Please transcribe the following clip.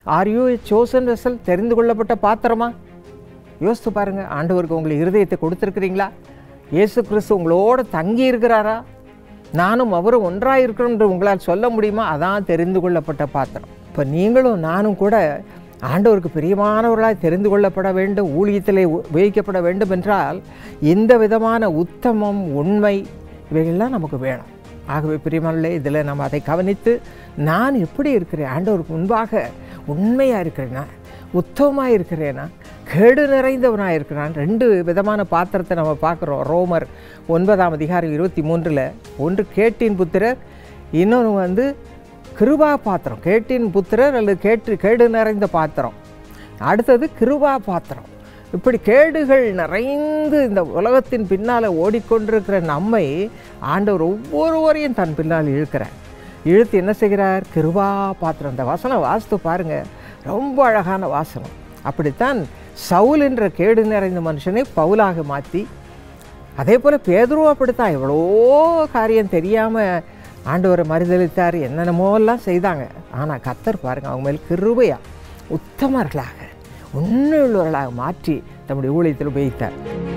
R you a chosen vessel? தெரிந்து கொள்ளப்பட்ட பாத்திரமா? யோசித்து பாருங்கள். ஆண்டவருக்கு உங்களுக்கு இருதயத்தை கொடுத்துருக்கிறீங்களா? இயேசு கிறிஸ்து உங்களோட தங்கி இருக்கிறாரா? நானும் அவரும் ஒன்றாக இருக்கிறோன்று உங்களால் சொல்ல முடியுமா? அதான் தெரிந்து கொள்ளப்பட்ட பாத்திரம். இப்போ நீங்களும் நானும் கூட ஆண்டவருக்கு பிரியமானவர்களாக தெரிந்து கொள்ளப்பட வேண்டும், ஊழியத்திலே உபயோகிக்கப்பட வேண்டும் என்றால் இந்த விதமான உத்தமம், உண்மை இவைகள்லாம் நமக்கு வேணும். ஆகவே பிரியமானவர்களே, இதில் நம்ம அதை கவனித்து நான் எப்படி இருக்கிறேன், ஆண்டவருக்கு முன்பாக உண்மையாக இருக்கிறேனா, உத்தமமாக இருக்கிறேனா, கேடு நிறைந்தவனாக இருக்கிறான். 2 விதமான பாத்திரத்தை நம்ம பார்க்குறோம். ரோமர் 9:23 ஒன்று கேட்டின் புத்திரர், இன்னொன்று கிருபா பாத்திரம். கேட்டின் புத்திரர் அல்லது கேடு நிறைந்த பாத்திரம். அடுத்தது கிருபா பாத்திரம். இப்படி கேடுகள் நிறைந்து இந்த உலகத்தின் பின்னால் ஓடிக்கொண்டிருக்கிற நம்மை ஆண்டவர் ஒவ்வொருவரையும் தன் பின்னால் இழுக்கிறார். இழுத்து என்ன செய்கிறார்? கிருபா பாத்திரம். இந்த வசனம் வாசித்து பாருங்கள், ரொம்ப அழகான வாசனம். அப்படித்தான் சவுல் என்ற கேடு நிறைந்த மனுஷனை பவுலாக மாற்றி, அதே போல் பேதுருவும் அப்படித்தான் எவ்வளோ காரியம் தெரியாமல் ஆண்டவரை மறுதலித்தார், என்னென்னமோலாம் செய்தாங்க. ஆனால் கர்த்தர் பாருங்கள், அவங்க மேல் கிருபையாக உத்தமர்களாக உண்மையுள்ளவர்களாக மாற்றி தம்முடைய ஊழியத்தில் உபயோகித்தார்.